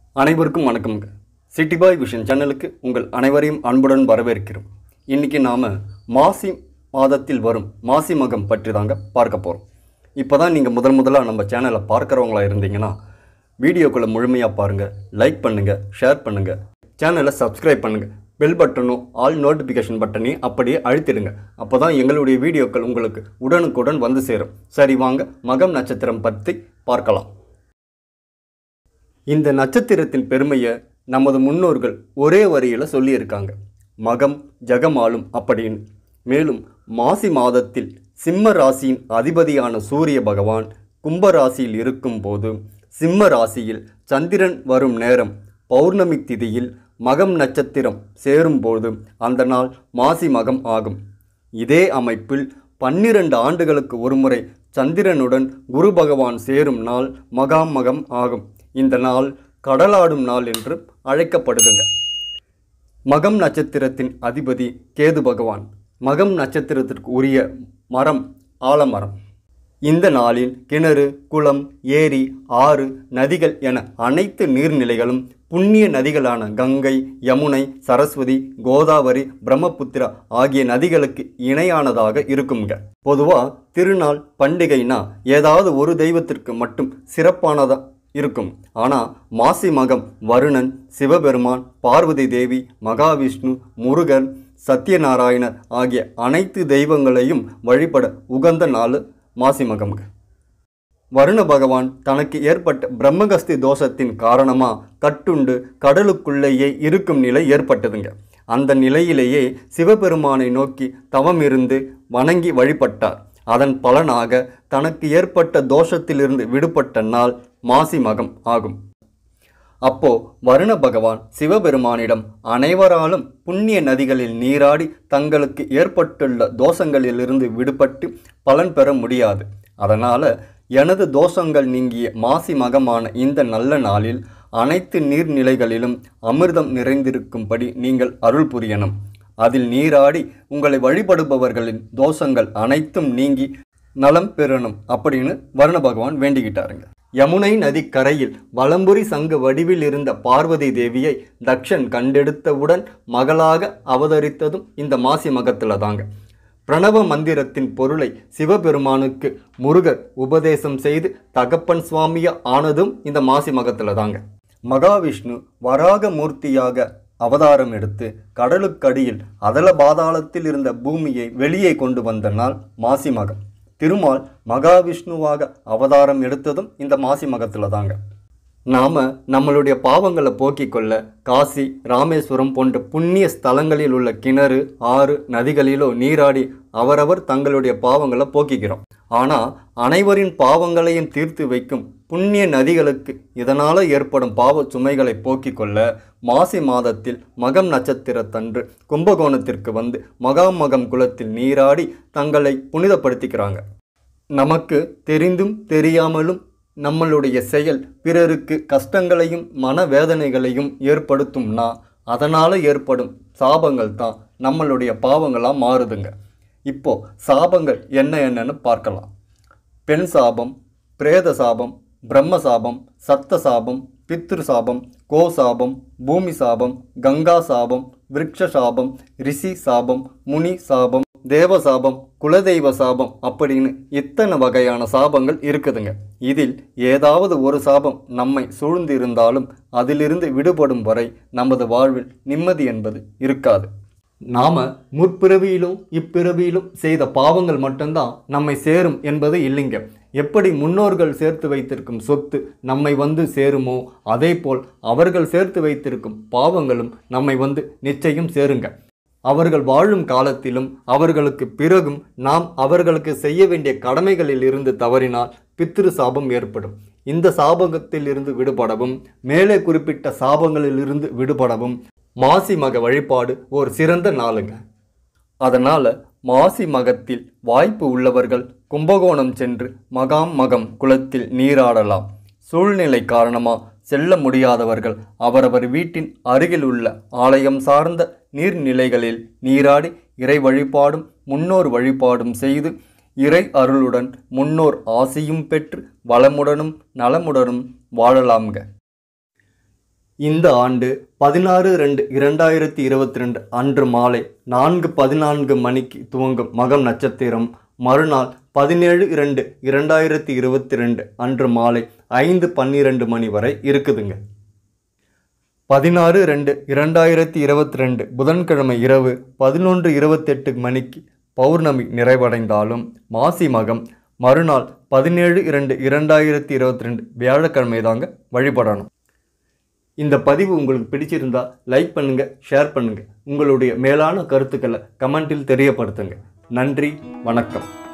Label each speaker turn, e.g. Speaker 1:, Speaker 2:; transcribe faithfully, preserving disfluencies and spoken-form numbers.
Speaker 1: அனைவருக்கும் வணக்கம்ங்க. Cityboy vision சேனலுக்கு உங்கள் அனைவரையும் அன்புடன் வரவேற்கிறோம். இன்னைக்கு நாம மாசி மாதத்தில் வரும் மாசிமகம் பற்றி தாங்க பார்க்க போறோம். இப்போதான் நீங்க முதல் முதலா நம்ம சேனலை பார்க்கறவங்களா இருந்தீங்கன்னா வீடியோக்குள்ள முழுமையா பாருங்க, லைக் பண்ணுங்க, ஷேர் பண்ணுங்க, சேனலை சப்ஸ்கிரைப் பண்ணுங்க, பெல் பட்டனும் ஆல் நோட்டிஃபிகேஷன் பட்டனையும் அப்படியே அழுத்திடுங்க. அப்போதான் எங்களுடைய வீடியோக்கள் உங்களுக்கு உடனுக்குடன் வந்து சேரும். சரி, வாங்க மகம் நட்சத்திரம் பற்றி பார்க்கலாம். இந்த நட்சத்திரத்தின் பெருமையை நமது முன்னோர்கள் ஒரே வரியில் சொல்லியிருக்காங்க, மகம் ஜெகமாலும் அப்படின்னு. மேலும் மாசி மாதத்தில் சிம்ம ராசியின் அதிபதியான சூரிய பகவான் கும்ப ராசியில் இருக்கும்போது சிம்ம ராசியில் சந்திரன் வரும் நேரம் பௌர்ணமி திதியில் மகம் நட்சத்திரம் சேரும்போது அந்த நாள் மாசி மகம் ஆகும். இதே அமைப்பில் பன்னிரண்டு ஆண்டுகளுக்கு ஒருமுறை சந்திரனுடன் குரு பகவான் சேரும் நாள் மகாம் மகம் ஆகும். இந்த நாள் கடலாடும் நாள் என்று அழைக்கப்படுதுங்க. மகம் நட்சத்திரத்தின் அதிபதி கேது பகவான். மகம் நட்சத்திரத்திற்கு உரிய மரம் ஆலமரம். இந்த நாளில் கிணறு, குளம், ஏரி, ஆறு, நதிகள் என அனைத்து நீர்நிலைகளும் புண்ணிய நதிகளான கங்கை, யமுனை, சரஸ்வதி, கோதாவரி, பிரம்மபுத்திரா ஆகிய நதிகளுக்கு இணையானதாக இருக்குங்க. பொதுவாக திருநாள் பண்டிகைனா ஏதாவது ஒரு தெய்வத்திற்கு மட்டும் சிறப்பானதாக இருக்கும். ஆனால் மாசி மகம் வருணன், சிவபெருமான், பார்வதி தேவி, மகாவிஷ்ணு, முருகன், சத்யநாராயணர் ஆகிய அனைத்து தெய்வங்களையும் வழிபட உகந்த நாள் மாசி மகம்ங்க. வருண பகவான் தனக்கு ஏற்பட்ட பிரம்மகஸ்தி தோஷத்தின் காரணமாக கட்டுண்டு கடலுக்குள்ளேயே இருக்கும் நிலை ஏற்பட்டதுங்க. அந்த நிலையிலேயே சிவபெருமானை நோக்கி தவம் இருந்து வணங்கி வழிபட்டார். அதன் பலனாக தனக்கு ஏற்பட்ட தோஷத்திலிருந்து விடுபட்ட நாள் மாசி மகம் ஆகும். அப்போ வருண பகவான் சிவபெருமானிடம் அனைவராலும் புண்ணிய நதிகளில் நீராடி தங்களுக்கு ஏற்பட்டுள்ள தோஷங்களிலிருந்து விடுபட்டு பலன் பெற முடியாது. அதனால எனது தோஷங்கள் நீங்கிய மாசி மகமான இந்த நல்ல நாளில் அனைத்து நீர்நிலைகளிலும் அமிர்தம் நிறைந்திருக்கும்படி நீங்கள் அருள் புரியணும். அதில் நீராடி உங்களை வழிபடுபவர்களின் தோஷங்கள் அனைத்தும் நீங்கி நலம் பெறணும் அப்படின்னு வருண பகவான் வேண்டிக்கிட்டாருங்க. யமுனை நதி கரையில் வலம்புரி சங்கு வடிவில் இருந்த பார்வதி தேவியை தக்ஷன் கண்டெடுத்தவுடன் மகளாக அவதரித்ததும் இந்த மாசி மகத்துல தாங்க. பிரணவ மந்திரத்தின் பொருளை சிவபெருமானுக்கு முருகர் உபதேசம் செய்து தகப்பன் சுவாமியா ஆனதும் இந்த மாசி மகத்துல தாங்க. மகாவிஷ்ணு வராக மூர்த்தியாக அவதாரம் எடுத்து கடலுக்கடியில் அதல பாதாளத்தில் இருந்த பூமியை வெளியே கொண்டு வந்த நாள் மாசி மகம். திருமால் மகாவிஷ்ணுவாக அவதாரம் எடுத்ததும் இந்த மாசி மகத்தில் தாங்க. நாம் நம்மளுடைய பாவங்களை போக்கிக் கொள்ள காசி, ராமேஸ்வரம் போன்ற புண்ணிய ஸ்தலங்களில் உள்ள கிணறு, ஆறு, நதிகளிலோ நீராடி அவரவர் தங்களுடைய பாவங்களை போக்கிக்கிறோம். ஆனால் அனைவரின் பாவங்களையும் தீர்த்து வைக்கும் புண்ணிய நதிகளுக்கு இதனால் ஏற்படும் பாவ சுமைகளை போக்கிக் கொள்ள மாசி மாதத்தில் மகம் நட்சத்திரத்தன்று கும்பகோணத்திற்கு வந்து மகாம் மகம் குளத்தில் நீராடி தங்களை புனிதப்படுத்திக்கிறாங்க. நமக்கு தெரிந்தும் தெரியாமலும் நம்மளுடைய செயல் பிறருக்கு கஷ்டங்களையும் மனவேதனைகளையும் ஏற்படுத்தும்னா அதனால் ஏற்படும் சாபங்கள் தான் நம்மளுடைய பாவங்களாக மாறுதுங்க. இப்போ சாபங்கள் என்ன என்னன்னு பார்க்கலாம். பெண் சாபம், பிரேத சாபம், பிரம்ம சாபம், சத்த சாபம், பித்ரு சாபம், கோ சாபம், பூமி சாபம், கங்கா சாபம், விருட்ச சாபம், ரிஷி சாபம், முனி சாபம், தேவ சாபம், குலதெய்வ சாபம் அப்படின்னு இத்தனை வகையான சாபங்கள் இருக்குதுங்க. இதில் ஏதாவது ஒரு சாபம் நம்மை சூழ்ந்து இருந்தாலும் அதிலிருந்து விடுபடும் வரை நமது வாழ்வில் நிம்மதி என்பது இருக்காது. நாம முற்பிறவியிலும் இப்பிறவியிலும் செய்த பாவங்கள் மட்டும்தான் நம்மை சேரும் என்பது இல்லைங்க. எப்படி முன்னோர்கள் சேர்த்து வைத்திருக்கும் சொத்து நம்மை வந்து சேருமோ அதே போல் அவர்கள் சேர்த்து வைத்திருக்கும் பாவங்களும் நம்மை வந்து நிச்சயம் சேருங்க. அவர்கள் வாழும் காலத்திலும் அவர்களுக்கு பிறகும் நாம் அவர்களுக்கு செய்ய வேண்டிய கடமைகளில் இருந்து தவறினால் பித்ரு சாபம் ஏற்படும். இந்த சாபகத்தில் இருந்து விடுபடவும் மேலே குறிப்பிட்ட சாபங்களிலிருந்து விடுபடவும் மாசி மக வழிபாடு ஒரு சிறந்த நாளுங்க. அதனால் மாசி மகத்தில் வாய்ப்பு உள்ளவர்கள் கும்பகோணம் சென்று மகாம் மகம் குளத்தில் நீராடலாம். சூழ்நிலை காரணமாக செல்ல முடியாதவர்கள் அவரவர் வீட்டின் அருகில் உள்ள ஆலயம் சார்ந்த நீர்நிலைகளில் நீராடி இறை வழிபாடும் முன்னோர் வழிபாடும் செய்து இறை அருளுடன் முன்னோர் ஆசியும் பெற்று வளமுடனும் நலமுடனும் வாழலாம்க. இந்த ஆண்டு பதினாறு ரெண்டு இரண்டாயிரத்தி இருபத்தி ரெண்டு அன்று மாலை நான்கு பதினான்கு மணிக்கு துவங்கும் மகம் நட்சத்திரம் மறுநாள் பதினேழு இரண்டு இரண்டாயிரத்தி இருபத்தி ரெண்டு அன்று மாலை ஐந்து பன்னிரெண்டு மணி வரை இருக்குதுங்க. பதினாறு ரெண்டு இரண்டாயிரத்தி இருபத்தி ரெண்டு புதன்கிழமை இரவு பதினொன்று இருபத்தெட்டு மணிக்கு பௌர்ணமி நிறைவடைந்தாலும் மாசி மகம் மறுநாள் பதினேழு இரண்டு இரண்டாயிரத்தி இருபத்தி ரெண்டு வியாழக்கிழமை தாங்க வழிபடணும். இந்த பதிவு உங்களுக்கு பிடிச்சிருந்தா லைக் பண்ணுங்க, ஷேர் பண்ணுங்க, உங்களுடைய மேலான கருத்துக்களை கமெண்டில் தெரியப்படுத்துங்க. நன்றி, வணக்கம்.